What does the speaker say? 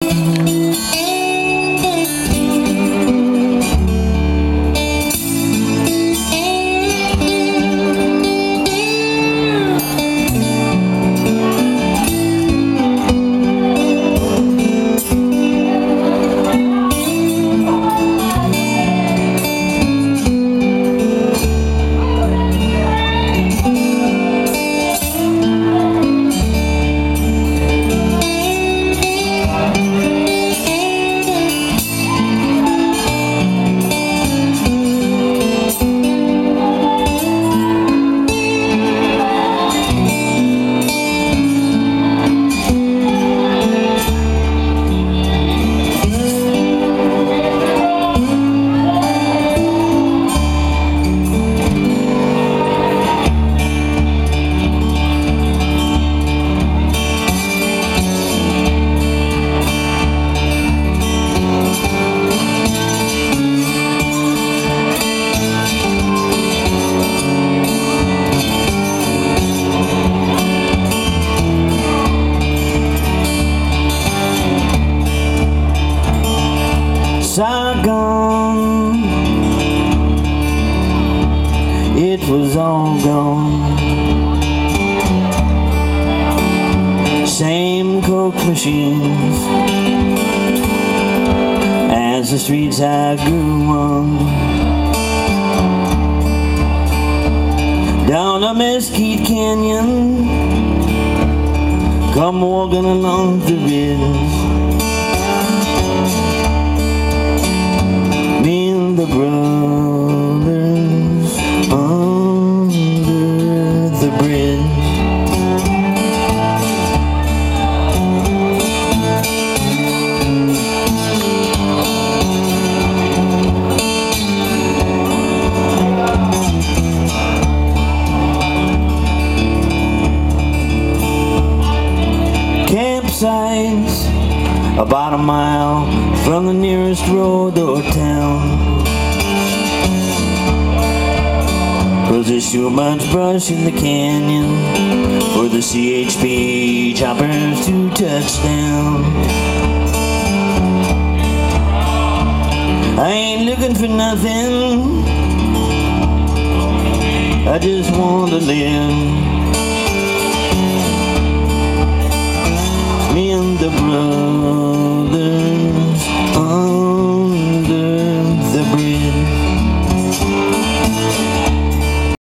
Saigon, it was all gone. Same Coke machines as the streets I grew on. Down a Mesquite Canyon, come walking along the ridge. Me and the brothers under the bridge. Campsites about a mile from the nearest road or town, 'cause there's too much brush in the canyon for the CHP choppers to touch down. I ain't looking for nothing, I just want to live.